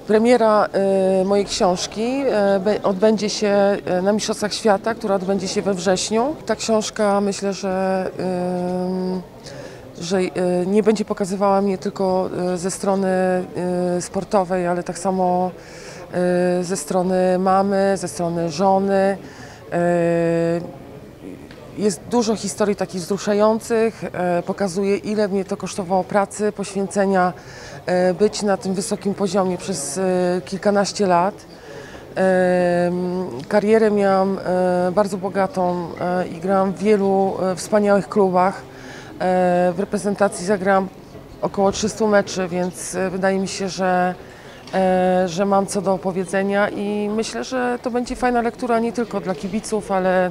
Premiera mojej książki odbędzie się na Mistrzostwach Świata, która odbędzie się we wrześniu. Ta książka, myślę, że nie będzie pokazywała mnie tylko ze strony sportowej, ale tak samo ze strony mamy, ze strony żony. Jest dużo historii takich wzruszających, pokazuje, ile mnie to kosztowało pracy, poświęcenia, być na tym wysokim poziomie przez kilkanaście lat. Karierę miałam bardzo bogatą i grałam w wielu wspaniałych klubach. W reprezentacji zagrałam około 300 meczy, więc wydaje mi się, że mam co do opowiedzenia i myślę, że to będzie fajna lektura nie tylko dla kibiców, ale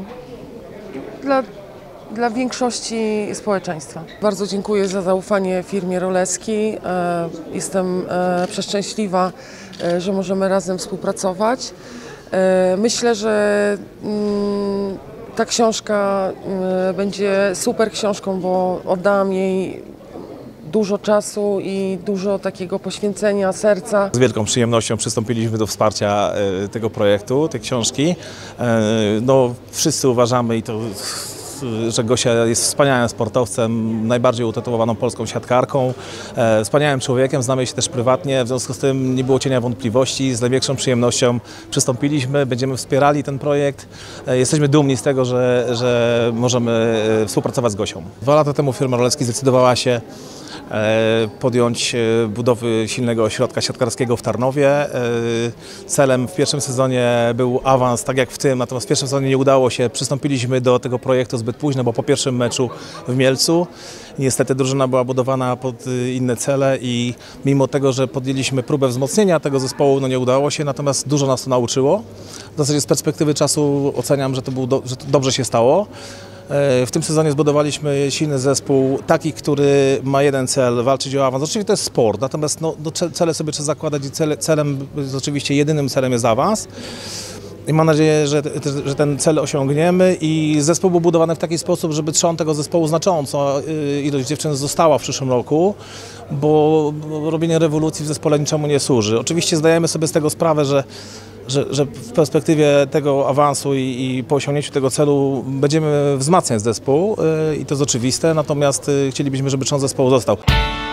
dla większości społeczeństwa. Bardzo dziękuję za zaufanie firmie Roleski. Jestem przeszczęśliwa, że możemy razem współpracować. Myślę, że ta książka będzie super książką, bo oddałam jej dużo czasu i dużo takiego poświęcenia serca. Z wielką przyjemnością przystąpiliśmy do wsparcia tego projektu, tej książki. No, wszyscy uważamy, że Gosia jest wspaniałym sportowcem, najbardziej utytułowaną polską siatkarką, wspaniałym człowiekiem, znamy się też prywatnie, w związku z tym nie było cienia wątpliwości, z największą przyjemnością przystąpiliśmy, będziemy wspierali ten projekt. Jesteśmy dumni z tego, że możemy współpracować z Gosią. 2 lata temu firma Roleski zdecydowała się podjąć budowy silnego ośrodka siatkarskiego w Tarnowie. Celem w pierwszym sezonie był awans, tak jak w tym, natomiast w pierwszym sezonie nie udało się. Przystąpiliśmy do tego projektu zbyt późno, bo po pierwszym meczu w Mielcu niestety drużyna była budowana pod inne cele i mimo tego, że podjęliśmy próbę wzmocnienia tego zespołu, no nie udało się, natomiast dużo nas to nauczyło. W zasadzie z perspektywy czasu oceniam, że to dobrze się stało. W tym sezonie zbudowaliśmy silny zespół, taki, który ma jeden cel, walczyć o awans. Oczywiście to jest sport, natomiast cele sobie trzeba zakładać i oczywiście jedynym celem jest awans. I mam nadzieję, że ten cel osiągniemy i zespół był budowany w taki sposób, żeby trzon tego zespołu znacząco ilość dziewczyn została w przyszłym roku, bo robienie rewolucji w zespole niczemu nie służy. Oczywiście zdajemy sobie z tego sprawę, że w perspektywie tego awansu i po osiągnięciu tego celu będziemy wzmacniać zespół i to jest oczywiste, natomiast chcielibyśmy, żeby trzon zespołu został.